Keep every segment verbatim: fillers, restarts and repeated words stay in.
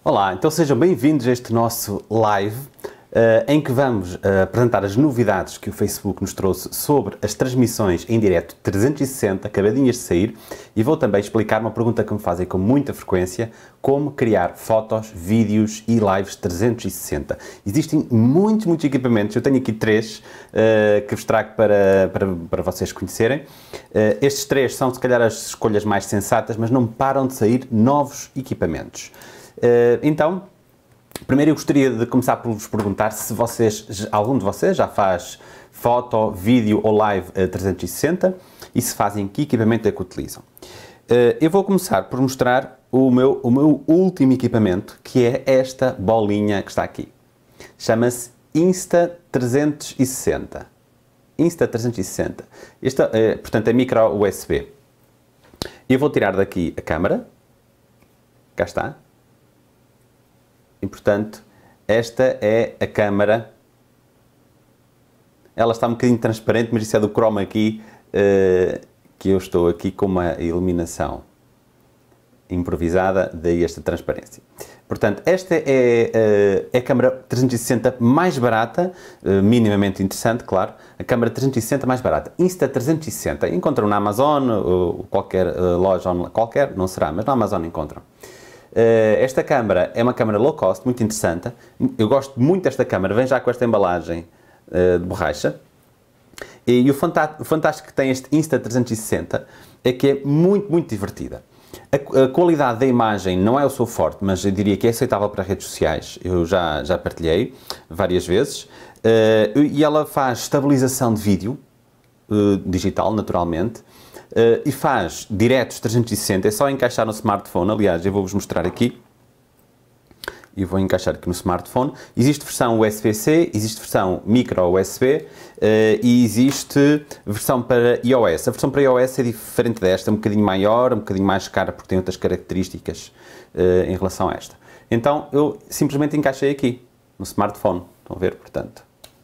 Olá, então sejam bem-vindos a este nosso live uh, em que vamos uh, apresentar as novidades que o Facebook nos trouxe sobre as transmissões em direto trezentos e sessenta, acabadinhas de sair, e vou também explicar uma pergunta que me fazem com muita frequência: como criar fotos, vídeos e lives trezentos e sessenta. Existem muitos, muitos equipamentos, eu tenho aqui três uh, que vos trago para, para, para vocês conhecerem. Uh, estes três são se calhar as escolhas mais sensatas, mas não param de sair novos equipamentos. Uh, então, primeiro eu gostaria de começar por vos perguntar se vocês, algum de vocês já faz foto, vídeo ou live uh, trezentos e sessenta e se fazem, que equipamento é que utilizam. Uh, eu vou começar por mostrar o meu, o meu último equipamento, que é esta bolinha que está aqui. Chama-se Insta trezentos e sessenta. Insta trezentos e sessenta. Esta, uh, portanto, é micro U S B. Eu vou tirar daqui a câmera. Cá está. E, portanto, esta é a câmara. Ela está um bocadinho transparente, mas isso é do chroma key, uh, que eu estou aqui com uma iluminação improvisada, daí esta transparência. Portanto, esta é, uh, é a câmara trezentos e sessenta mais barata, uh, minimamente interessante, claro, a câmara trezentos e sessenta mais barata. Insta trezentos e sessenta, encontram na Amazon, ou qualquer uh, loja online, qualquer, não será, mas na Amazon encontram. Uh, esta câmara é uma câmara low cost, muito interessante. Eu gosto muito desta câmara, vem já com esta embalagem uh, de borracha. E, e o, o fantástico que tem este Insta trezentos e sessenta é que é muito, muito divertida. A, a qualidade da imagem não é o seu forte, mas eu diria que é aceitável para redes sociais. Eu já, já partilhei várias vezes. Uh, e ela faz estabilização de vídeo, uh, digital, naturalmente. Uh, e faz diretos trezentos e sessenta, é só encaixar no smartphone. Aliás, eu vou-vos mostrar aqui. E vou encaixar aqui no smartphone. Existe versão U S B C, existe versão micro U S B uh, e existe versão para iOS. A versão para iOS é diferente desta, é um bocadinho maior, um bocadinho mais cara, porque tem outras características uh, em relação a esta. Então, eu simplesmente encaixei aqui, no smartphone. Estão a ver, portanto.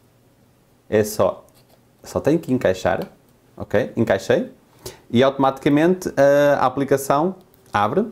É só, só tenho que encaixar, ok? Encaixei. E automaticamente a aplicação abre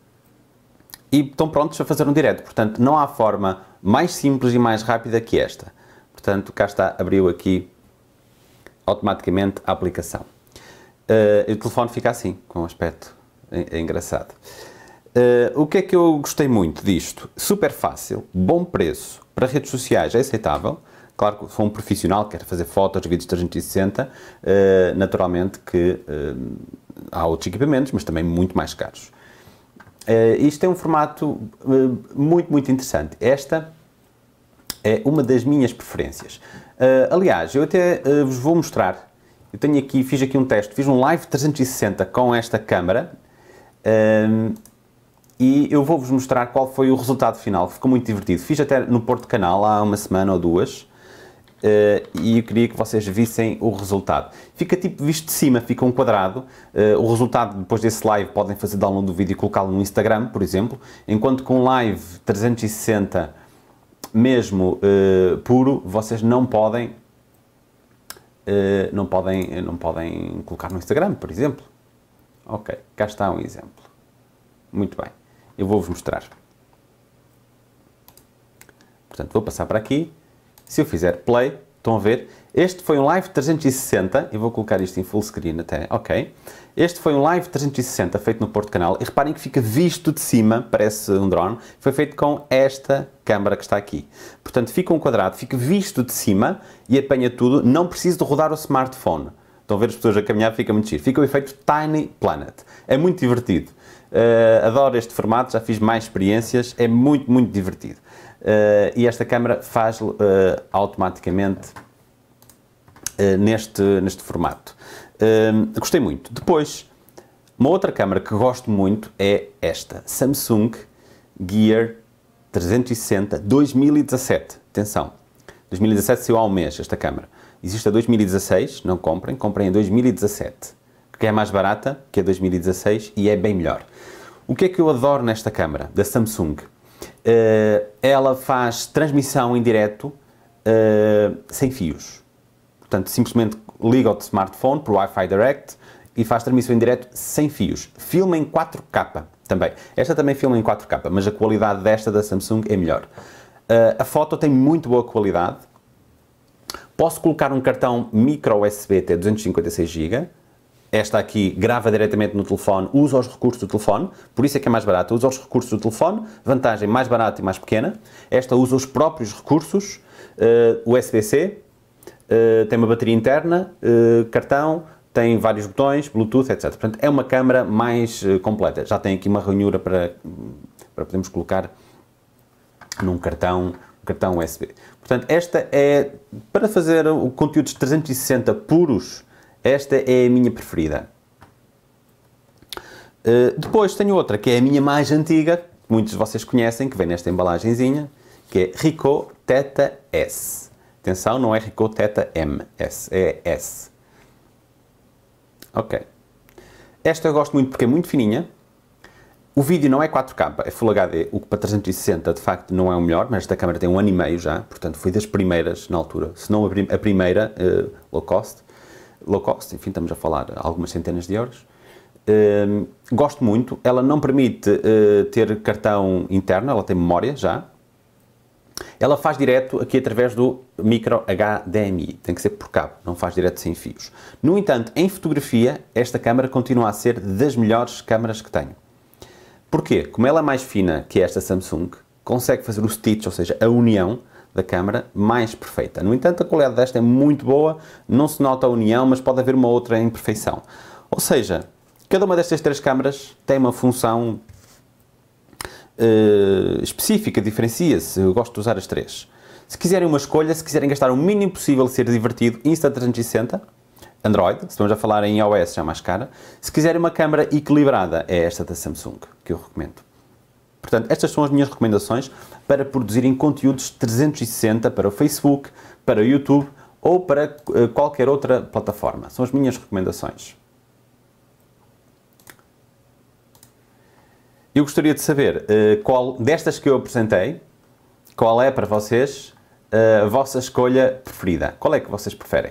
e estão prontos a fazer um direto. Portanto, não há forma mais simples e mais rápida que esta. Portanto, cá está, abriu aqui automaticamente a aplicação. Uh, e o telefone fica assim, com um aspecto é, é engraçado. Uh, o que é que eu gostei muito disto? Super fácil, bom preço, para redes sociais é aceitável. Claro que se for um profissional que quer fazer fotos, vídeos trezentos e sessenta, uh, naturalmente que uh, há outros equipamentos, mas também muito mais caros. Uh, isto é um formato uh, muito, muito interessante. Esta é uma das minhas preferências. Uh, aliás, eu até uh, vos vou mostrar. Eu tenho aqui, fiz aqui um teste, fiz um live trezentos e sessenta com esta câmara uh, e eu vou-vos mostrar qual foi o resultado final. Ficou muito divertido. Fiz até no Porto Canal há uma semana ou duas. Uh, e eu queria que vocês vissem o resultado. Fica tipo visto de cima, fica um quadrado. Uh, o resultado, depois desse live, podem fazer download do vídeo e colocá-lo no Instagram, por exemplo. Enquanto com live trezentos e sessenta, mesmo uh, puro, vocês não podem, uh, não podem, não podem colocar no Instagram, por exemplo. Ok, cá está um exemplo. Muito bem, eu vou-vos mostrar. Portanto, vou passar para aqui. Se eu fizer play, estão a ver, este foi um live trezentos e sessenta, eu vou colocar isto em full screen até, ok. Este foi um live trezentos e sessenta feito no Porto Canal, e reparem que fica visto de cima, parece um drone, foi feito com esta câmara que está aqui. Portanto, fica um quadrado, fica visto de cima e apanha tudo, não preciso de rodar o smartphone. Estão a ver as pessoas a caminhar, fica muito giro. Fica o efeito Tiny Planet, é muito divertido. Uh, adoro este formato, já fiz mais experiências, é muito, muito divertido. Uh, e esta câmara faz uh, automaticamente uh, neste, neste formato. Uh, gostei muito. Depois, uma outra câmara que gosto muito é esta, Samsung Gear trezentos e sessenta dois mil e dezassete. Atenção, dois mil e dezassete saiu há um mês esta câmara. Existe a dois mil e dezasseis, não comprem, comprem a dois mil e dezassete, que é mais barata que a dois mil e dezasseis e é bem melhor. O que é que eu adoro nesta câmara, da Samsung? Uh, ela faz transmissão em direto uh, sem fios. Portanto, simplesmente liga o smartphone por Wi-Fi Direct e faz transmissão em direto sem fios. Filma em quatro K. também. Esta também filma em quatro K, mas a qualidade desta da Samsung é melhor. Uh, a foto tem muito boa qualidade. Posso colocar um cartão micro U S B até duzentos e cinquenta e seis gigas. Esta aqui grava diretamente no telefone, usa os recursos do telefone, por isso é que é mais barata, usa os recursos do telefone, vantagem mais barata e mais pequena. Esta usa os próprios recursos, uh, U S B-C, uh, tem uma bateria interna, uh, cartão, tem vários botões, Bluetooth, etcétera. Portanto, é uma câmara mais uh, completa. Já tem aqui uma ranhura para, para podermos colocar num cartão, um cartão U S B. Portanto, esta é, para fazer o conteúdos trezentos e sessenta puros, esta é a minha preferida. Uh, depois tenho outra, que é a minha mais antiga, que muitos de vocês conhecem, que vem nesta embalagenzinha, que é Ricoh Theta S. Atenção, não é Ricoh Theta M S, é S. Ok. Esta eu gosto muito porque é muito fininha. O vídeo não é quatro K, é Full H D, o que para trezentos e sessenta de facto não é o melhor, mas esta câmera tem um ano e meio já, portanto foi das primeiras na altura, se não a primeira, uh, low cost. Low cost, enfim, estamos a falar algumas centenas de euros. Uh, gosto muito, ela não permite uh, ter cartão interno, ela tem memória já. Ela faz direto aqui através do micro H D M I, tem que ser por cabo, não faz direto sem fios. No entanto, em fotografia, esta câmera continua a ser das melhores câmaras que tenho. Porquê? Como ela é mais fina que esta Samsung, consegue fazer o stitch, ou seja, a união da câmara mais perfeita. No entanto, a qualidade desta é muito boa, não se nota a união, mas pode haver uma outra imperfeição. Ou seja, cada uma destas três câmaras tem uma função uh, específica, diferencia-se. Eu gosto de usar as três. Se quiserem uma escolha, se quiserem gastar o mínimo possível, ser divertido, Insta trezentos e sessenta, Android, se estamos a falar em iOS já mais cara. Se quiserem uma câmara equilibrada, é esta da Samsung, que eu recomendo. Portanto, estas são as minhas recomendações para produzirem conteúdos trezentos e sessenta para o Facebook, para o YouTube ou para uh, qualquer outra plataforma. São as minhas recomendações. Eu gostaria de saber uh, qual destas que eu apresentei, qual é para vocês uh, a vossa escolha preferida. Qual é que vocês preferem?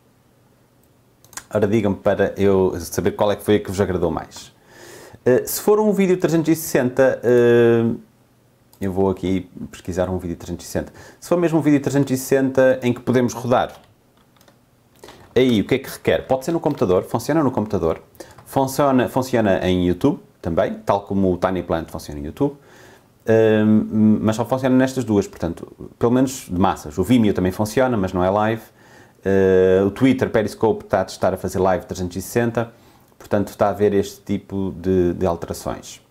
Ora, digam-me para eu saber qual é que foi a que vos agradou mais. Uh, se for um vídeo trezentos e sessenta, uh, eu vou aqui pesquisar um vídeo trezentos e sessenta. Se for mesmo um vídeo trezentos e sessenta em que podemos rodar, aí o que é que requer? Pode ser no computador, funciona no computador, funciona, funciona em YouTube também, tal como o Tiny Plant funciona em YouTube, uh, mas só funciona nestas duas, portanto, pelo menos de massas. O Vimeo também funciona, mas não é live. Uh, o Twitter, Periscope, está a testar a fazer live trezentos e sessenta, portanto está a haver este tipo de, de alterações.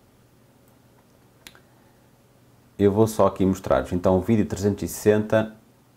Eu vou só aqui mostrar-vos então o vídeo trezentos e sessenta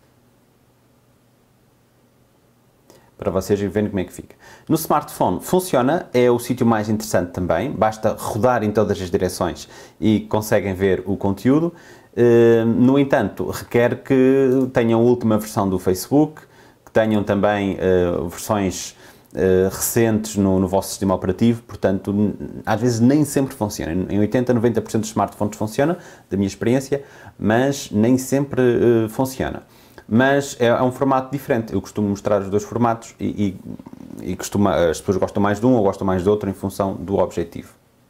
para vocês verem como é que fica. No smartphone funciona, é o sítio mais interessante também, basta rodar em todas as direções e conseguem ver o conteúdo. Uh, no entanto, requer que tenham a última versão do Facebook, que tenham também uh, versões Uh, recentes no, no vosso sistema operativo, portanto, às vezes nem sempre funciona. Em oitenta, noventa por cento dos smartphones funciona, da minha experiência, mas nem sempre uh, funciona. Mas é, é um formato diferente. Eu costumo mostrar os dois formatos e, e, e costuma, as pessoas gostam mais de um ou gostam mais do outro em função do objetivo.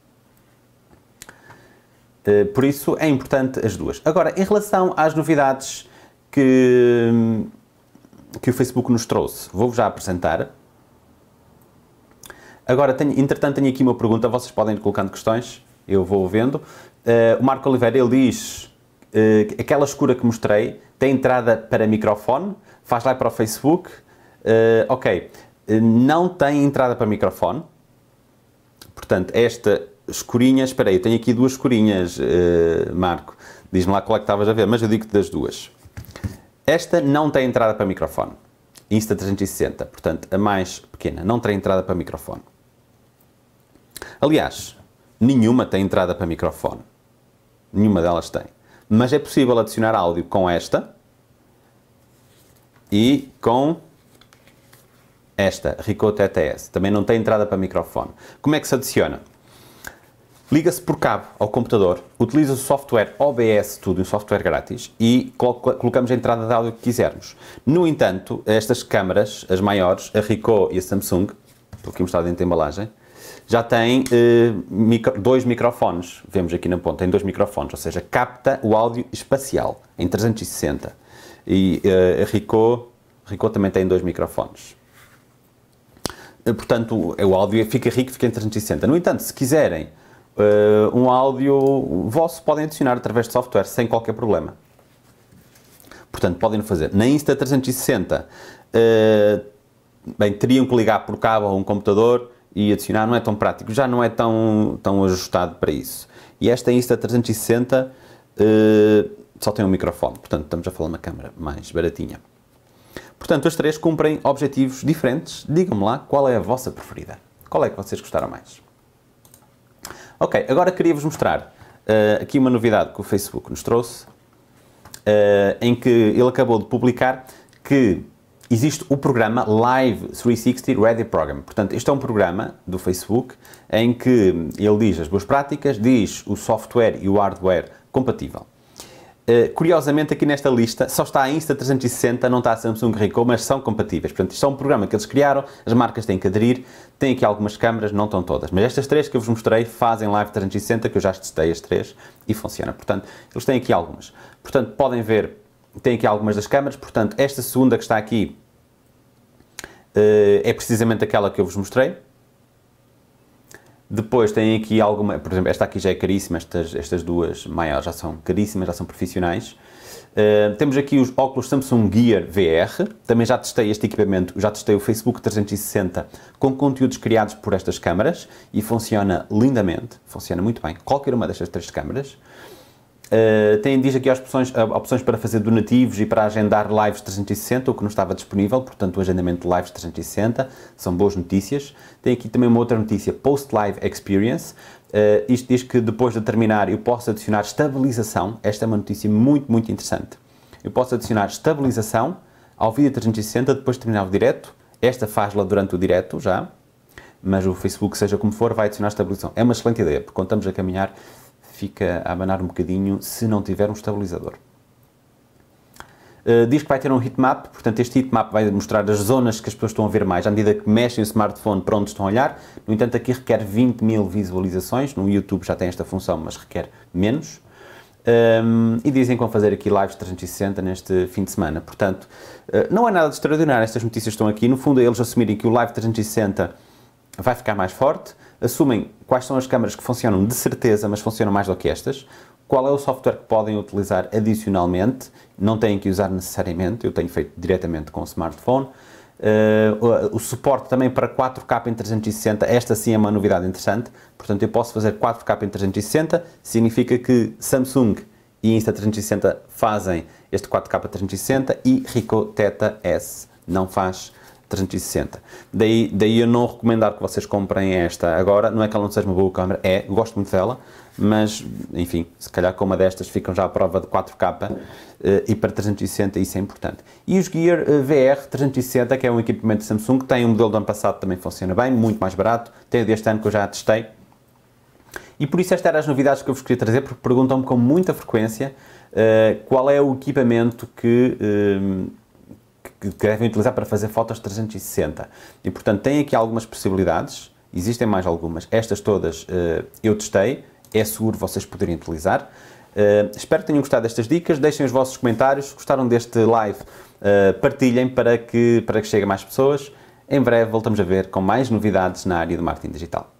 Uh, por isso é importante as duas. Agora, em relação às novidades que, que o Facebook nos trouxe, vou-vos já apresentar. Agora, tenho, entretanto, tenho aqui uma pergunta, vocês podem ir colocando questões, eu vou vendo. Uh, o Marco Oliveira, ele diz, uh, aquela escura que mostrei, tem entrada para microfone, faz lá para o Facebook, uh, ok, uh, não tem entrada para microfone, portanto, esta escurinha, espera aí, eu tenho aqui duas escurinhas, uh, Marco, diz-me lá qual é que estavas a ver, mas eu digo-te das duas. Esta não tem entrada para microfone, Insta trezentos e sessenta, portanto, a mais pequena, não tem entrada para microfone. Aliás, nenhuma tem entrada para microfone. Nenhuma delas tem. Mas é possível adicionar áudio com esta e com esta, Ricoh Theta S. Também não tem entrada para microfone. Como é que se adiciona? Liga-se por cabo ao computador, utiliza o software O B S Studio, um software grátis, e colocamos a entrada de áudio que quisermos. No entanto, estas câmaras, as maiores, a Ricoh e a Samsung, estou aqui a mostrar dentro da embalagem, já tem uh, micro, dois microfones, vemos aqui na ponta, tem dois microfones, ou seja, capta o áudio espacial em trezentos e sessenta. E uh, a Ricoh, Ricoh também tem dois microfones. Uh, portanto, o áudio fica rico, fica em trezentos e sessenta. No entanto, se quiserem uh, um áudio vosso, podem adicionar através de software, sem qualquer problema. Portanto, podem fazer. Na Insta trezentos e sessenta, uh, bem, teriam que ligar por cabo a um computador e adicionar, não é tão prático, já não é tão, tão ajustado para isso. E esta Insta trezentos e sessenta uh, só tem um microfone, portanto, estamos a falar de uma câmera mais baratinha. Portanto, as três cumprem objetivos diferentes. Digam-me lá qual é a vossa preferida. Qual é que vocês gostaram mais? Ok, agora queria-vos mostrar uh, aqui uma novidade que o Facebook nos trouxe, Uh, em que ele acabou de publicar que existe o programa Live trezentos e sessenta Ready Program. Portanto, este é um programa do Facebook em que ele diz as boas práticas, diz o software e o hardware compatível. Uh, curiosamente, aqui nesta lista só está a Insta trezentos e sessenta, não está a Samsung Ricoh, mas são compatíveis. Portanto, isto é um programa que eles criaram, as marcas têm que aderir, tem aqui algumas câmaras, não estão todas. Mas estas três que eu vos mostrei fazem Live trezentos e sessenta, que eu já testei as três e funciona. Portanto, eles têm aqui algumas. Portanto, podem ver, tem aqui algumas das câmaras. Portanto, esta segunda que está aqui uh, é precisamente aquela que eu vos mostrei. Depois tem aqui alguma, por exemplo, esta aqui já é caríssima, estas, estas duas maiores já são caríssimas, já são profissionais. Uh, temos aqui os óculos Samsung Gear V R, também já testei este equipamento, já testei o Facebook trezentos e sessenta com conteúdos criados por estas câmaras e funciona lindamente, funciona muito bem, qualquer uma destas três câmaras. Uh, tem, diz aqui opções, opções para fazer donativos e para agendar lives trezentos e sessenta, o que não estava disponível, portanto o agendamento de lives trezentos e sessenta, são boas notícias. Tem aqui também uma outra notícia, Post Live Experience, uh, isto diz que depois de terminar eu posso adicionar estabilização, esta é uma notícia muito, muito interessante. Eu posso adicionar estabilização ao vídeo trezentos e sessenta depois de terminar o direto, esta faz-la durante o direto já, mas o Facebook, seja como for, vai adicionar estabilização. É uma excelente ideia, porque quando estamos a caminhar, fica a abanar um bocadinho se não tiver um estabilizador. Uh, diz que vai ter um heatmap, portanto este heatmap vai mostrar as zonas que as pessoas estão a ver mais, à medida que mexem o smartphone para onde estão a olhar. No entanto, aqui requer vinte mil visualizações, no YouTube já tem esta função, mas requer menos. Um, e dizem que vão fazer aqui lives trezentos e sessenta neste fim de semana. Portanto, uh, não é nada de extraordinário, estas notícias estão aqui. No fundo, é eles assumirem que o Live trezentos e sessenta vai ficar mais forte, assumem quais são as câmaras que funcionam de certeza, mas funcionam mais do que estas, qual é o software que podem utilizar adicionalmente, não têm que usar necessariamente, eu tenho feito diretamente com o smartphone. Uh, o, o suporte também para quatro K em trezentos e sessenta, esta sim é uma novidade interessante, portanto eu posso fazer quatro K em trezentos e sessenta, significa que Samsung e Insta trezentos e sessenta fazem este quatro K trezentos e sessenta e Ricoh Theta S não faz trezentos e sessenta. Daí, daí eu não recomendar que vocês comprem esta agora, não é que ela não seja uma boa câmera, é, gosto muito dela, mas, enfim, se calhar com uma destas ficam já à prova de quatro K uh, e para trezentos e sessenta isso é importante. E os Gear uh, V R trezentos e sessenta, que é um equipamento de Samsung, tem um modelo do ano passado também funciona bem, muito mais barato, tem o deste ano que eu já testei. E por isso estas eram as novidades que eu vos queria trazer, porque perguntam-me com muita frequência uh, qual é o equipamento que... Uh, que devem utilizar para fazer fotos trezentos e sessenta. E, portanto, tem aqui algumas possibilidades, existem mais algumas. Estas todas uh, eu testei, é seguro vocês poderem utilizar. Uh, espero que tenham gostado destas dicas, deixem os vossos comentários, se gostaram deste live, uh, partilhem para que, para que chegue a mais pessoas. Em breve voltamos a ver com mais novidades na área do marketing digital.